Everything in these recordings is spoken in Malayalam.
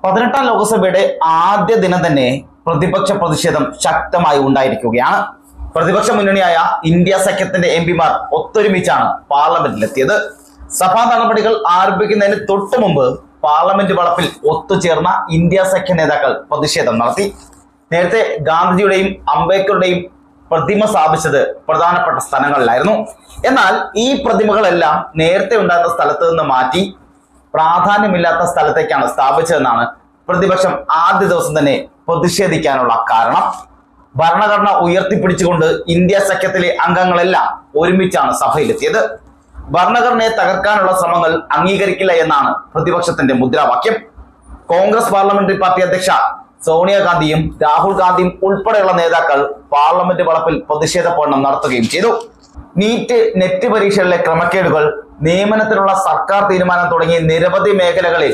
18ാം ലോക്സഭയുടെ ആദ്യ ദിനം തന്നെ പ്രതിപക്ഷ പ്രതിഷേധം ശക്തമായി ഉണ്ടായിരിക്കുകയാണ്. പ്രതിപക്ഷ മുന്നണിയായ ഇന്ത്യ സഖ്യത്തിന്റെ എംപിമാർ ഒത്തൊരുമിച്ചാണ് പാർലമെന്റിലെത്തിയത്. സഭാ നടപടികൾ ആരംഭിക്കുന്നതിന് തൊട്ടു മുമ്പ് പാർലമെന്റ് വളപ്പിൽ ഒത്തുചേർന്ന ഇന്ത്യ സഖ്യ നേതാക്കൾ പ്രതിഷേധം നടത്തി. നേരത്തെ ഗാന്ധിജിയുടെയും അംബേദ്കറുടെയും പ്രതിമ സ്ഥാപിച്ചത് പ്രധാനപ്പെട്ട സ്ഥലങ്ങളിലായിരുന്നു. എന്നാൽ ഈ പ്രതിമകളെല്ലാം നേരത്തെ ഉണ്ടായിരുന്ന സ്ഥലത്ത് നിന്ന് മാറ്റി പ്രാധാന്യമില്ലാത്ത സ്ഥലത്തേക്കാണ് സ്ഥാപിച്ചതെന്നാണ് പ്രതിപക്ഷം ആദ്യ ദിവസം തന്നെ പ്രതിഷേധിക്കാനുള്ള കാരണം. ഭരണഘടന ഉയർത്തിപ്പിടിച്ചുകൊണ്ട് ഇന്ത്യ സഖ്യത്തിലെ അംഗങ്ങളെല്ലാം ഒരുമിച്ചാണ് സഭയിലെത്തിയത്. ഭരണഘടനയെ തകർക്കാനുള്ള ശ്രമങ്ങൾ അംഗീകരിക്കില്ല എന്നാണ് പ്രതിപക്ഷത്തിന്റെ മുദ്രാവാക്യം. കോൺഗ്രസ് പാർലമെന്ററി പാർട്ടി അധ്യക്ഷ സോണിയാഗാന്ധിയും രാഹുൽ ഗാന്ധിയും ഉൾപ്പെടെയുള്ള നേതാക്കൾ പാർലമെന്റ് വളപ്പിൽ പ്രതിഷേധ പ്രകടനം നടത്തുകയും ചെയ്തു. നീറ്റ്, നെറ്റ് പരീക്ഷകളിലെ ക്രമക്കേടുകൾ, നിയമനത്തിനുള്ള സർക്കാർ തീരുമാനം തുടങ്ങിയ നിരവധി മേഖലകളിൽ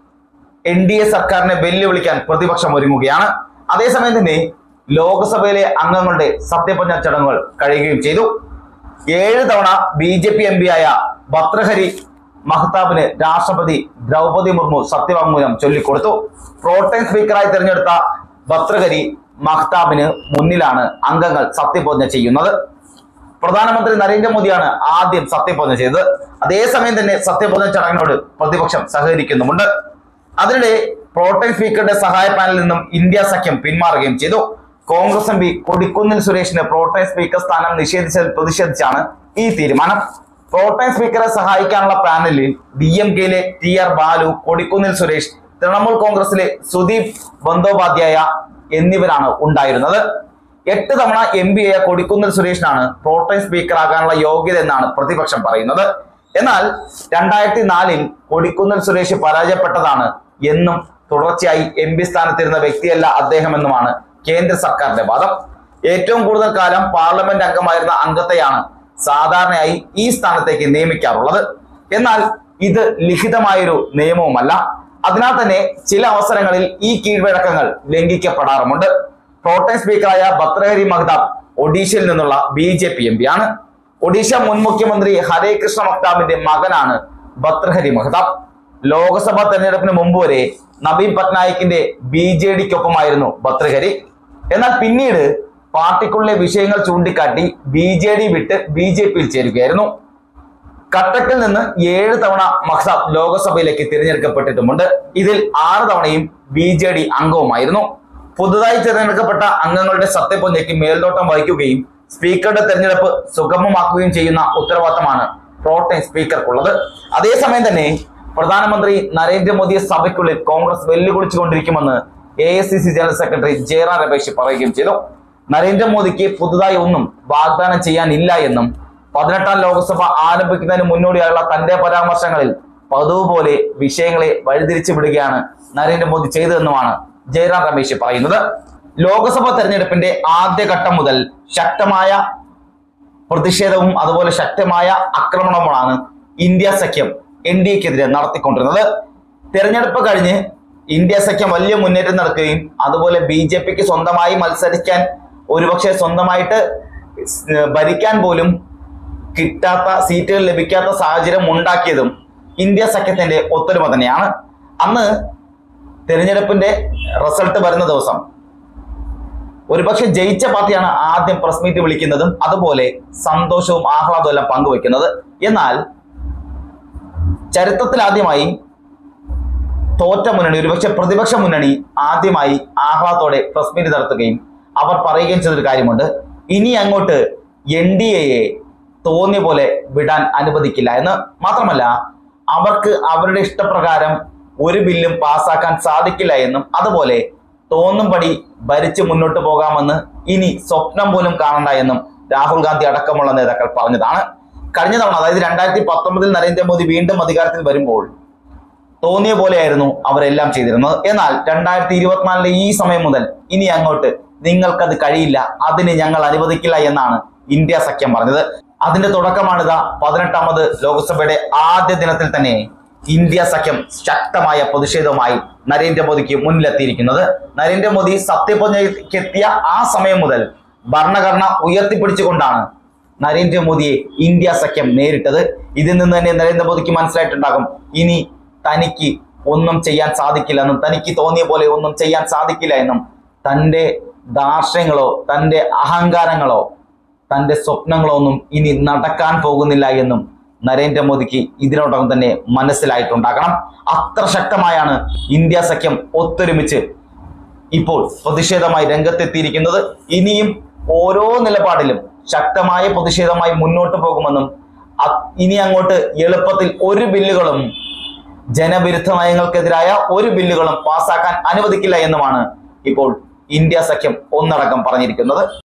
NDA സർക്കാരിനെ വെല്ലുവിളിക്കാൻ പ്രതിപക്ഷം ഒരുങ്ങുകയാണ്. അതേസമയം തന്നെ ലോക്സഭയിലെ അംഗങ്ങളുടെ സത്യപ്രതിജ്ഞ ചടങ്ങുകൾ കഴിയുകയും ചെയ്തു. 7 തവണ BJP MP ആയ ഭർതൃഹരി മഹ്താബിന് രാഷ്ട്രപതി ദ്രൗപദി മുർമു സത്യവാങ്മൂലം ചൊല്ലിക്കൊടുത്തു. പ്രോട്ടേം സ്പീക്കറായി തിരഞ്ഞെടുത്ത ഭർതൃഹരി മഹ്താബിന് മുന്നിലാണ് അംഗങ്ങൾ സത്യപ്രതിജ്ഞ ചെയ്യുന്നത്. പ്രധാനമന്ത്രി നരേന്ദ്രമോദിയാണ് ആദ്യം സത്യപ്രതിജ്ഞ ചെയ്തത്. അതേസമയം തന്നെ സത്യപ്രതിജ്ഞ ചടങ്ങിനോട് പ്രതിപക്ഷം സഹകരിക്കുന്നുമുണ്ട്. അതിനിടെ പ്രോട്ടേം സ്പീക്കറുടെ സഹായ പാനലിൽ നിന്നും ഇന്ത്യ സഖ്യം പിന്മാറുകയും ചെയ്തു. കോൺഗ്രസ് MP കൊടിക്കുന്നിൽ സുരേഷിന് പ്രോട്ടേം സ്പീക്കർ സ്ഥാനം നിഷേധിച്ചതിൽ പ്രതിഷേധിച്ചാണ് ഈ തീരുമാനം. പ്രോട്ടേം സ്പീക്കറെ സഹായിക്കാനുള്ള പാനലിൽ DMKയിലെ TR ബാലു, കൊടിക്കുന്നിൽ സുരേഷ്, തൃണമൂൽ കോൺഗ്രസിലെ സുദീപ് ബന്ദോപാധ്യായ എന്നിവരാണ് ഉണ്ടായിരുന്നത്. 8 തവണ MP ആയ കൊടിക്കുന്നിൽ സുരേഷിനാണ് പ്രോട്ടേം സ്പീക്കർ ആകാനുള്ള യോഗ്യത എന്നാണ് പ്രതിപക്ഷം പറയുന്നത്. എന്നാൽ 2004-ൽ കൊടിക്കുന്നിൽ സുരേഷ് പരാജയപ്പെട്ടതാണ് എന്നും തുടർച്ചയായി MP സ്ഥാനത്തിരുന്ന വ്യക്തിയല്ല അദ്ദേഹമെന്നുമാണ് കേന്ദ്ര സർക്കാരിന്റെ വാദം. ഏറ്റവും കൂടുതൽ കാലം പാർലമെന്റ് അംഗമായിരുന്ന അംഗത്തെയാണ് സാധാരണയായി ഈ സ്ഥാനത്തേക്ക് നിയമിക്കാറുള്ളത്. എന്നാൽ ഇത് ലിഖിതമായൊരു നിയമവുമല്ല. അതിനാൽ തന്നെ ചില അവസരങ്ങളിൽ ഈ കീഴ്വഴക്കങ്ങൾ ലംഘിക്കപ്പെടാറുമുണ്ട്. പ്രോട്ടേം സ്പീക്കറായ ഭർതൃഹരി മഹ്താബ് ഒഡീഷയിൽ നിന്നുള്ള BJP MP ആണ്. ഒഡീഷ മുൻ മുഖ്യമന്ത്രി ഹരേ കൃഷ്ണ മഹ്താബിന്റെ മകനാണ് ഭർതൃഹരി മഹ്താബ്. ലോക്സഭാ തെരഞ്ഞെടുപ്പിന് മുമ്പ് വരെ നവീൻ പട്നായിക്കിന്റെ BJDക്കൊപ്പമായിരുന്നു ഭർതൃഹരി. എന്നാൽ പിന്നീട് പാർട്ടിക്കുള്ളിലെ വിഷയങ്ങൾ ചൂണ്ടിക്കാട്ടി BJD വിട്ട് BJPയിൽ ചേരുകയായിരുന്നു. കട്ടക്കിൽ നിന്ന് 7 തവണ മഹ്താബ് ലോക്സഭയിലേക്ക് തിരഞ്ഞെടുക്കപ്പെട്ടിട്ടുമുണ്ട്. ഇതിൽ 6 തവണയും BJD അംഗവുമായിരുന്നു. പുതുതായി തിരഞ്ഞെടുക്കപ്പെട്ട അംഗങ്ങളുടെ സത്യപ്രതിജ്ഞയ്ക്ക് മേൽനോട്ടം വഹിക്കുകയും സ്പീക്കറുടെ തെരഞ്ഞെടുപ്പ് സുഗമമാക്കുകയും ചെയ്യുന്ന ഉത്തരവാദിത്തമാണ് പ്രോട്ടേം സ്പീക്കർക്കുള്ളത്. അതേസമയം തന്നെ പ്രധാനമന്ത്രി നരേന്ദ്രമോദിയെ സഭയ്ക്കുള്ളിൽ കോൺഗ്രസ് വെല്ലുവിളിച്ചുകൊണ്ടിരിക്കുമെന്ന് AICC general secretary Jairam Ramesh പറയുകയും ചെയ്തു. നരേന്ദ്രമോദിക്ക് പുതുതായി ഒന്നും വാഗ്ദാനം ചെയ്യാനില്ല എന്നും 18ാം ലോക്സഭ ആരംഭിക്കുന്നതിന് മുന്നോടിയായുള്ള തന്റെ പരാമർശങ്ങളിൽ പതിവ് പോലെ വിഷയങ്ങളെ വഴിതിരിച്ചു വിടുകയാണ് നരേന്ദ്രമോദി ചെയ്തതെന്നുമാണ് ജയറാം രമേശ് പറയുന്നത്. ലോക്സഭാ തെരഞ്ഞെടുപ്പിന്റെ ആദ്യഘട്ടം മുതൽ ശക്തമായ പ്രതിഷേധവും അതുപോലെ ശക്തമായ ആക്രമണവുമാണ് ഇന്ത്യ സഖ്യം NDAക്കെതിരെ നടത്തിക്കൊണ്ടിരുന്നത്. തെരഞ്ഞെടുപ്പ് കഴിഞ്ഞ് ഇന്ത്യ സഖ്യം വലിയ മുന്നേറ്റം നടക്കുകയും അതുപോലെ BJPക്ക് സ്വന്തമായി മത്സരിക്കാൻ, ഒരുപക്ഷെ സ്വന്തമായിട്ട് ഭരിക്കാൻ പോലും കിട്ടാത്ത സീറ്റുകൾ ലഭിക്കാത്ത സാഹചര്യം ഉണ്ടാക്കിയതും ഇന്ത്യ സഖ്യത്തിന്റെ ഒത്തൊരുമ തന്നെയാണ്. അന്ന് തെരഞ്ഞെടുപ്പിന്റെ റിസൾട്ട് വരുന്ന ദിവസം ഒരുപക്ഷെ ജയിച്ച പാർട്ടിയാണ് ആദ്യം പ്രസ് മീറ്റ് വിളിക്കുന്നതും അതുപോലെ സന്തോഷവും ആഹ്ലാദവും എല്ലാം പങ്കുവെക്കുന്നത്. എന്നാൽ ചരിത്രത്തിൽ ആദ്യമായി തോറ്റ മുന്നണി, ഒരുപക്ഷെ പ്രതിപക്ഷ മുന്നണി ആദ്യമായി ആഹ്ലാദത്തോടെ പ്രസ് മീറ്റ് നടത്തുകയും അവർ പറയുകയും ചെയ്തൊരു കാര്യമുണ്ട്: ഇനി അങ്ങോട്ട് NDAയെ തോന്നിയ പോലെ വിടാൻ അനുവദിക്കില്ല എന്ന്. മാത്രമല്ല, അവർക്ക് അവരുടെ ഇഷ്ടപ്രകാരം ഒരു ബില്ലും പാസ്സാക്കാൻ സാധിക്കില്ല എന്നും അതുപോലെ തോന്നുംപടി ഭരിച്ച് മുന്നോട്ട് പോകാമെന്ന് ഇനി സ്വപ്നം പോലും കാണണ്ട എന്നും രാഹുൽ ഗാന്ധി അടക്കമുള്ള നേതാക്കൾ പറഞ്ഞതാണ്. കഴിഞ്ഞ തവണ, അതായത് 2019-ൽ നരേന്ദ്രമോദി വീണ്ടും അധികാരത്തിൽ വരുമ്പോൾ തോന്നിയ പോലെയായിരുന്നു അവരെല്ലാം ചെയ്തിരുന്നത്. എന്നാൽ 2024-ലെ ഈ സമയം മുതൽ ഇനി അങ്ങോട്ട് നിങ്ങൾക്കത് കഴിയില്ല, അതിന് ഞങ്ങൾ അനുവദിക്കില്ല എന്നാണ് ഇന്ത്യ സഖ്യം പറഞ്ഞത്. അതിന്റെ തുടക്കമാണിത്. 18ാമത് ലോക്സഭയുടെ ആദ്യ ദിനത്തിൽ തന്നെ ഇന്ത്യ സഖ്യം ശക്തമായ പ്രതിഷേധവുമായി നരേന്ദ്രമോദിക്ക് മുന്നിലെത്തിയിരിക്കുന്നത്. നരേന്ദ്രമോദി സത്യപ്രതിജ്ഞയ്ക്കെത്തിയ ആ സമയം മുതൽ ഭരണഘടന ഉയർത്തിപ്പിടിച്ചുകൊണ്ടാണ് നരേന്ദ്രമോദിയെ ഇന്ത്യ സഖ്യം നേരിട്ടത്. ഇതിൽ നിന്ന് തന്നെ നരേന്ദ്രമോദിക്ക് മനസ്സിലായിട്ടുണ്ടാകും, ഇനി തനിക്ക് ഒന്നും ചെയ്യാൻ സാധിക്കില്ല എന്നും, തനിക്ക് തോന്നിയ പോലെ ഒന്നും ചെയ്യാൻ സാധിക്കില്ല എന്നും, തൻ്റെ ദാർഷ്ട്യങ്ങളോ തൻ്റെ അഹങ്കാരങ്ങളോ തൻ്റെ സ്വപ്നങ്ങളോ ഒന്നും ഇനി നടക്കാൻ പോകുന്നില്ല എന്നും നരേന്ദ്രമോദിക്ക് ഇതിനോടകം തന്നെ മനസ്സിലായിട്ടുണ്ടാകണം. അത്ര ശക്തമായാണ് ഇന്ത്യ സഖ്യം ഒത്തൊരുമിച്ച് ഇപ്പോൾ പ്രതിഷേധമായി രംഗത്തെത്തിയിരിക്കുന്നത്. ഇനിയും ഓരോ നിലപാടിലും ശക്തമായ പ്രതിഷേധമായി മുന്നോട്ട് പോകുമെന്നും, ഇനി അങ്ങോട്ട് എളുപ്പത്തിൽ ഒരു ബില്ലുകളും ജനവിരുദ്ധ നയങ്ങൾക്കെതിരായ ഒരു ബില്ലുകളും പാസ്സാക്കാൻ അനുവദിക്കില്ല എന്നുമാണ് ഇപ്പോൾ ഇന്ത്യ സഖ്യം ഒന്നടങ്കം പറഞ്ഞിരിക്കുന്നത്.